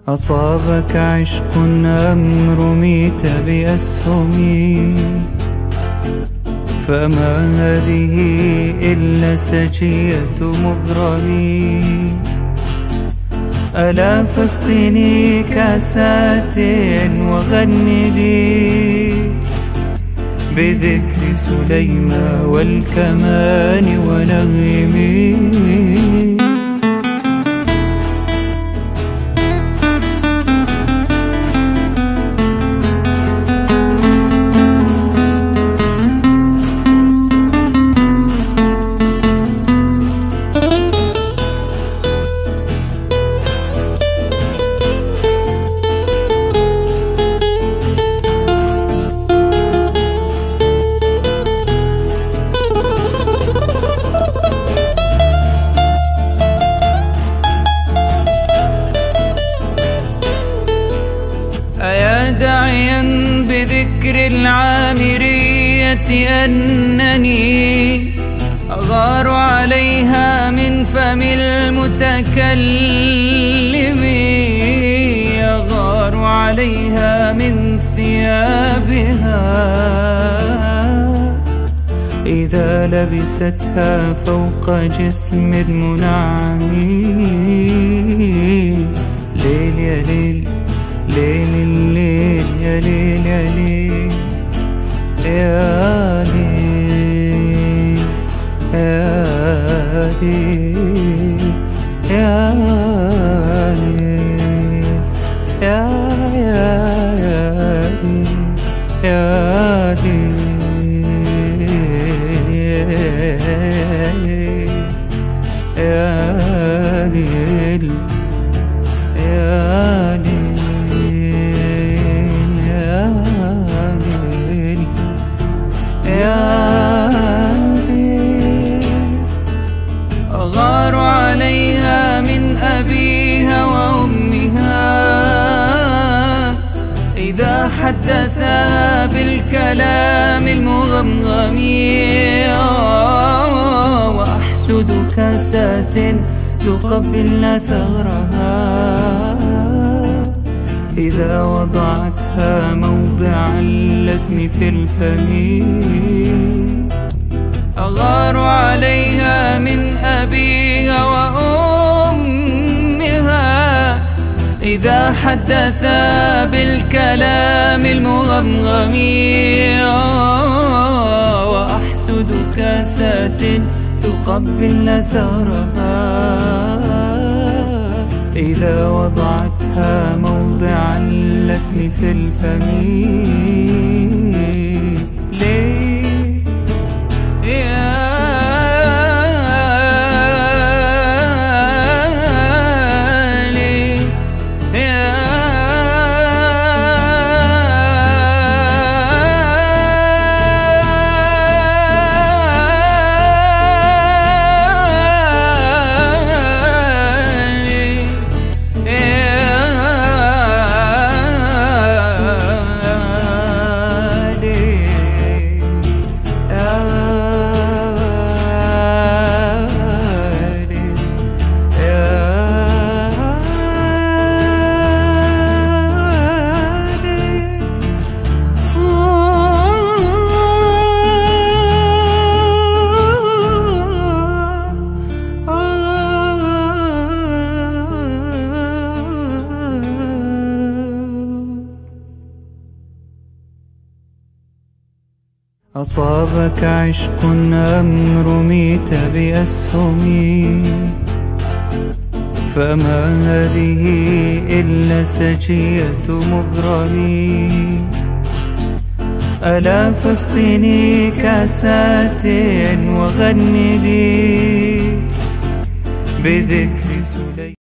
أصابك عشق أم رميت بأسهم، فما هذه إلا سجية مغرمي. ألا فاسقني كاسات وغني لي بذكر سليمان والكمان ونغمي. داعيا بذكر العامرية أنني أغار عليها من فم المتكلم، أغار عليها من ثيابها إذا لبستها فوق جسم منعم. ليل يا ليل ليل الليل يا ليل يا ليل يا ليل يا ليل يا ليل يا ليل يا ليل يا ليل أغار عليها من أبيها وأمها إذا حدثا بالكلام المغمغم، وأحسد كاسات تقبلن ثغرها إذا وضعتها موضع اللثم في الفم. أغار عليها من أبيها وأمها إذا حدثا بالكلام المغمغم، وأحسد كاسات تقبلن ثغرها إذا وضعتها موضع اللثم في الفم. أصابك عشق أم رميت بأسهم، فما هذه إلا سجية مغرمي. ألا فاسقني كاسات وغني لي بذكر سليمان.